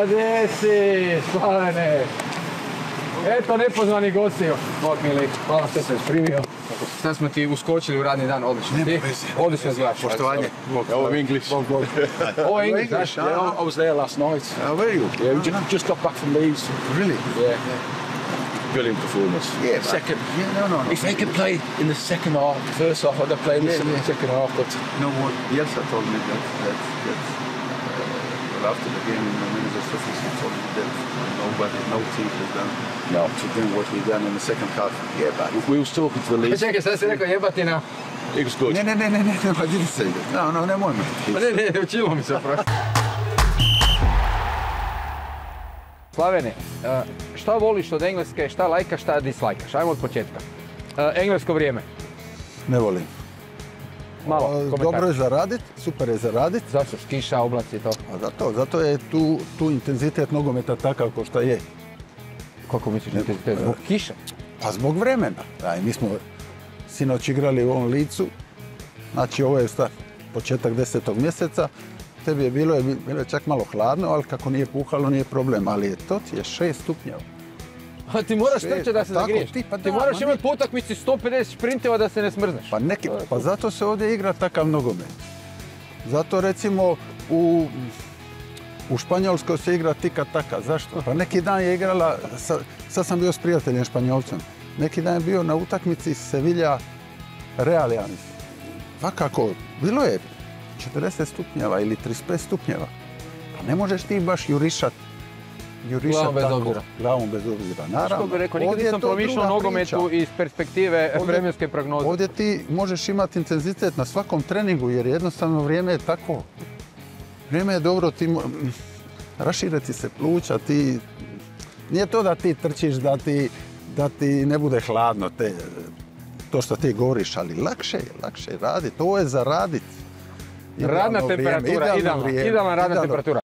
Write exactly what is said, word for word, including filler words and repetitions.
gdje si, Slavene? Eto nepozvani gosti. Bog mili, hvala što se primio. Sad smo ti uskočili u radni dan, odlično. Ti? Odlično izgledaš. Poštovanje. Ovo je English. Ovo je English, znaš? Yeah, I was there last night. How were you? Yeah, we just, just got back from Leeds. Really? Yeah. Brilliant performance. Yeah, but- Second. Yeah, no, no, no. If they could play in the second half, the first half, I'd have played in Yeah, the yeah. second half, but No one. Bielsa told me that that that uh, well, after the game, the manager's office, he told me that nobody, no team has done no. to do what we done in the second half. Yeah, but We was talking to the Leeds. Čekaj, sad si rekao jebatina. It was good. ne, ne, ne, ne, ne, ne, I didn't say that. No, no, nemoj me. Pa ne, ne, učilo mi se oprosti. Slavene, eh, šta voliš od Engleske, šta lajkaš, šta dislajkaš? Ajmo od početka. Eh, Englesko vrijeme, Ne volim. malo A, komentar. Dobro je zaradit, super je zaradit. Zašto? Kiša, oblaci i to. A zato, zato je tu, tu intenzitet nogometa takav ko šta je. Kako misliš intenzitet? Zbog kiše? Pa zbog vremena. Aj, mi smo sinoć igrali u ovom Licu. Znači ovo je sta, početak desetog mjeseca. Tebi je bilo, je bilo je čak malo hladno, ali kako nije puhalo nije problem. Ali je, to ti je šest stupnjeva. A ti moraš Šest, trčati da se pa tako, zagriješ. ti pa Ti da, moraš ma imati po utakmici sto pedeset šprinteva da se ne smrzneš. Pa, neki, pa zato se ovdje igra takav nogomet. Zato recimo u, u Španjolskoj se igra tika taka. Zašto? Pa neki dan je igrala, sa, sad sam bio s prijateljem Španjolcem. Neki dan je bio na utakmici Sevilla Real, ja mislim. Svakako, bilo je četrdeset stupnjeva ili trideset pet stupnjeva. Pa ne možeš ti baš jurišat, jurišat Glavom bez tako. obzira. Glavom bez obzira, naravno. Što bi rekao, nikad Ovdje je nisam to promišljao druga nogometu priča. iz perspektive Ovdje- vremenske prognoze. Ovdje ti možeš imati intenzitet na svakom treningu jer jednostavno vrijeme je tako. Vrijeme je dobro, ti mo- m, rašire ti se pluća, ti... Nije to da ti trčiš, da ti, da ti ne bude hladno, te, to što ti govoriš, ali lakše je, lakše je raditi. Ovo je za raditi. Radna temperatura, idealna, idealna radna temperatura.